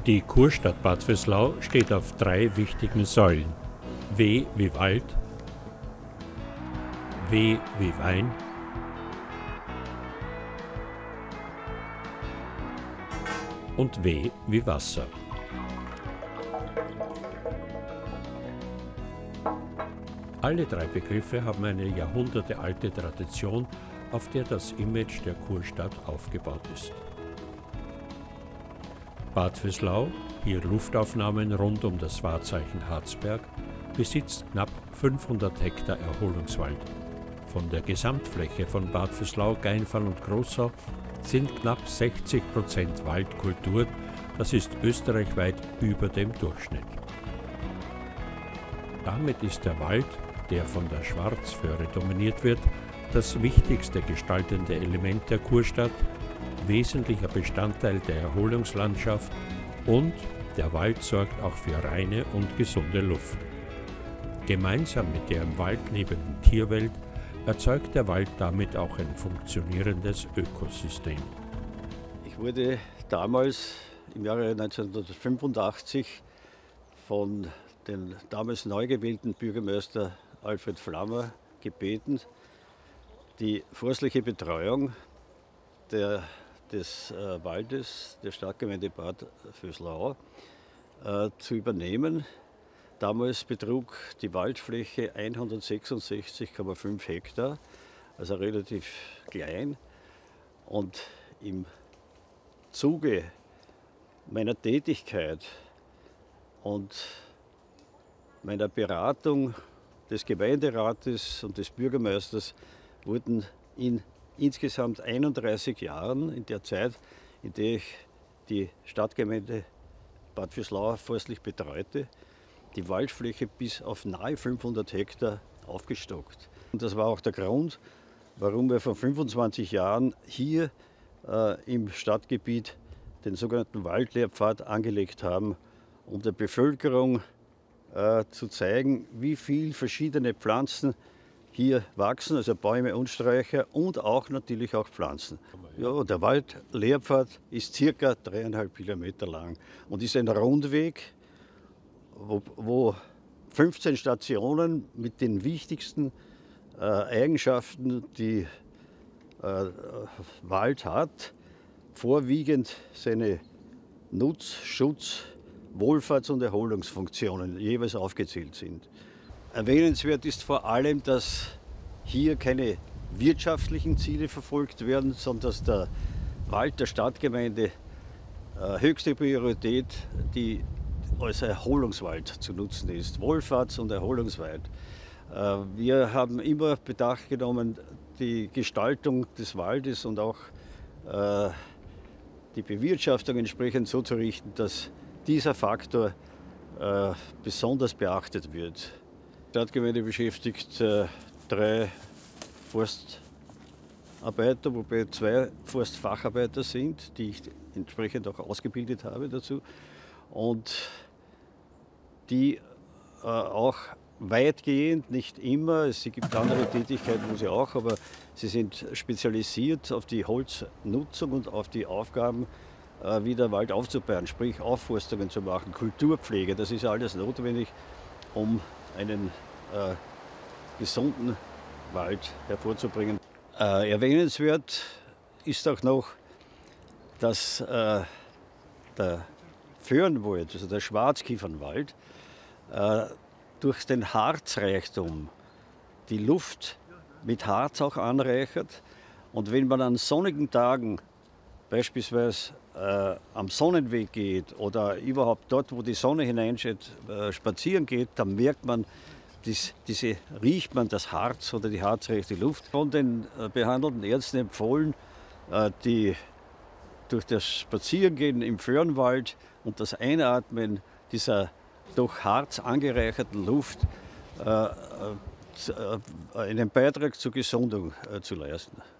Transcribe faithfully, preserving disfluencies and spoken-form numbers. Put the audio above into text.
Die Kurstadt Bad Vöslau steht auf drei wichtigen Säulen. W wie Wald, W wie Wein und W wie Wasser. Alle drei Begriffe haben eine jahrhundertealte Tradition, auf der das Image der Kurstadt aufgebaut ist. Bad Vöslau, hier Luftaufnahmen rund um das Wahrzeichen Harzberg, besitzt knapp fünfhundert Hektar Erholungswald. Von der Gesamtfläche von Bad Vöslau, Gainfall und Großau sind knapp sechzig Prozent Waldkultur, das ist österreichweit über dem Durchschnitt. Damit ist der Wald, der von der Schwarzföhre dominiert wird, das wichtigste gestaltende Element der Kurstadt, wesentlicher Bestandteil der Erholungslandschaft, und der Wald sorgt auch für reine und gesunde Luft. Gemeinsam mit der im Wald lebenden Tierwelt erzeugt der Wald damit auch ein funktionierendes Ökosystem. Ich wurde damals im Jahre neunzehnhundertfünfundachtzig von dem damals neu gewählten Bürgermeister Alfred Flammer gebeten, die forstliche Betreuung der, des äh, Waldes der Stadtgemeinde Bad Vöslau äh, zu übernehmen. Damals betrug die Waldfläche hundertsechsundsechzig Komma fünf Hektar, also relativ klein. Und im Zuge meiner Tätigkeit und meiner Beratung des Gemeinderates und des Bürgermeisters wurden in insgesamt einunddreißig Jahren, in der Zeit, in der ich die Stadtgemeinde Bad Vöslau forstlich betreute, die Waldfläche bis auf nahe fünfhundert Hektar aufgestockt. Und das war auch der Grund, warum wir vor fünfundzwanzig Jahren hier äh, im Stadtgebiet den sogenannten Waldlehrpfad angelegt haben, um der Bevölkerung äh, zu zeigen, wie viele verschiedene Pflanzen hier wachsen, also Bäume und Sträucher und auch natürlich auch Pflanzen. Ja, der Waldlehrpfad ist circa dreieinhalb Kilometer lang und ist ein Rundweg, wo, wo fünfzehn Stationen mit den wichtigsten äh, Eigenschaften, die äh, Wald hat, vorwiegend seine Nutz-, Schutz-, Wohlfahrts- und Erholungsfunktionen jeweils aufgezählt sind. Erwähnenswert ist vor allem, dass hier keine wirtschaftlichen Ziele verfolgt werden, sondern dass der Wald der Stadtgemeinde äh, höchste Priorität die als Erholungswald zu nutzen ist, Wohlfahrts- und Erholungswald. Äh, wir haben immer Bedacht genommen, die Gestaltung des Waldes und auch äh, die Bewirtschaftung entsprechend so zu richten, dass dieser Faktor äh, besonders beachtet wird. Die Stadtgemeinde beschäftigt äh, drei Forstarbeiter, wobei zwei Forstfacharbeiter sind, die ich entsprechend auch ausgebildet habe dazu, und die äh, auch weitgehend, nicht immer, es gibt andere Tätigkeiten, wo sie auch, aber sie sind spezialisiert auf die Holznutzung und auf die Aufgaben, äh, wieder Wald aufzubauen, sprich Aufforstungen zu machen, Kulturpflege, das ist alles notwendig, um einen äh, gesunden Wald hervorzubringen. Äh, erwähnenswert ist auch noch, dass äh, der Föhrenwald, also der Schwarzkiefernwald, äh, durch den Harzreichtum die Luft mit Harz auch anreichert. Und wenn man an sonnigen Tagen beispielsweise äh, am Sonnenweg geht oder überhaupt dort, wo die Sonne hineinscheint, äh, spazieren geht, dann merkt man, dies, diese, riecht man das Harz oder die harzreiche Luft. Von den äh, behandelten Ärzten empfohlen, äh, die durch das Spazierengehen im Föhrenwald und das Einatmen dieser durch Harz angereicherten Luft äh, äh, einen Beitrag zur Gesundung äh, zu leisten.